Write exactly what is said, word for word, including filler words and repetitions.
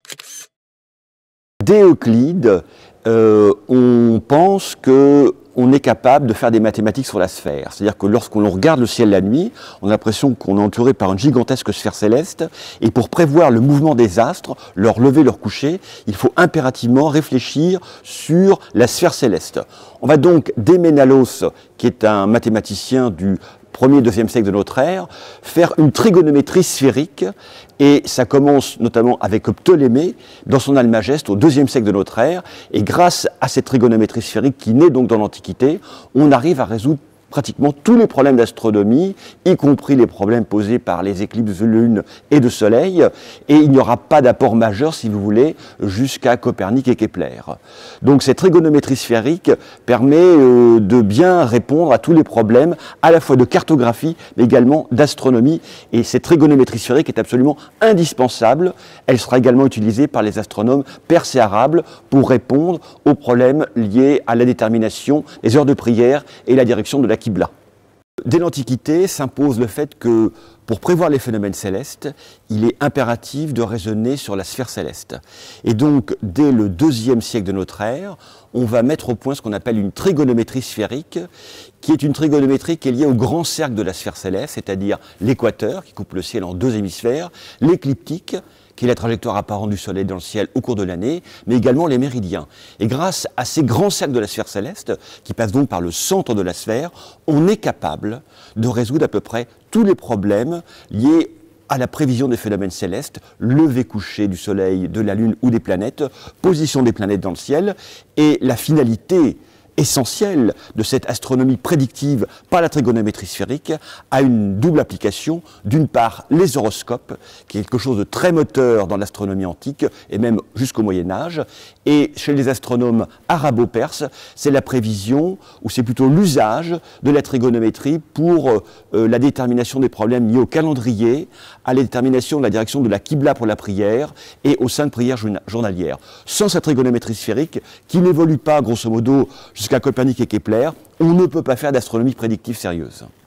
Dès Euclide, euh, on pense que on est capable de faire des mathématiques sur la sphère. C'est-à-dire que lorsqu'on regarde le ciel la nuit, on a l'impression qu'on est entouré par une gigantesque sphère céleste, et pour prévoir le mouvement des astres, leur lever, leur coucher, il faut impérativement réfléchir sur la sphère céleste. On va donc, dès Ménalos, qui est un mathématicien du premier, deuxième siècle de notre ère, faire une trigonométrie sphérique, et ça commence notamment avec Ptolémée dans son Almageste au deuxième siècle de notre ère, et grâce à cette trigonométrie sphérique qui naît donc dans l'Antiquité, on arrive à résoudre pratiquement tous les problèmes d'astronomie, y compris les problèmes posés par les éclipses de lune et de soleil, et il n'y aura pas d'apport majeur, si vous voulez, jusqu'à Copernic et Kepler. Donc cette trigonométrie sphérique permet euh, de bien répondre à tous les problèmes, à la fois de cartographie, mais également d'astronomie, et cette trigonométrie sphérique est absolument indispensable. Elle sera également utilisée par les astronomes perses et arabes pour répondre aux problèmes liés à la détermination des heures de prière et la direction de la Qibla. Dès l'Antiquité s'impose le fait que pour prévoir les phénomènes célestes, il est impératif de raisonner sur la sphère céleste. Et donc, dès le deuxième siècle de notre ère, on va mettre au point ce qu'on appelle une trigonométrie sphérique, qui est une trigonométrie qui est liée au grand cercle de la sphère céleste, c'est-à-dire l'équateur, qui coupe le ciel en deux hémisphères, l'écliptique, qui est la trajectoire apparente du Soleil dans le ciel au cours de l'année, mais également les méridiens. Et grâce à ces grands cercles de la sphère céleste, qui passent donc par le centre de la sphère, on est capable de résoudre à peu près tous les problèmes liés à la prévision des phénomènes célestes, lever-coucher du Soleil, de la Lune ou des planètes, position des planètes dans le ciel, et la finalité essentielle de cette astronomie prédictive par la trigonométrie sphérique a une double application. D'une part, les horoscopes, qui est quelque chose de très moteur dans l'astronomie antique et même jusqu'au Moyen-Âge, et chez les astronomes arabo-perses, c'est la prévision, ou c'est plutôt l'usage de la trigonométrie pour euh, la détermination des problèmes liés au calendrier, à la détermination de la direction de la Qibla pour la prière et aux saintes prières journalières. Sans cette trigonométrie sphérique, qui n'évolue pas grosso modo jusqu'à Copernic et Kepler, on ne peut pas faire d'astronomie prédictive sérieuse.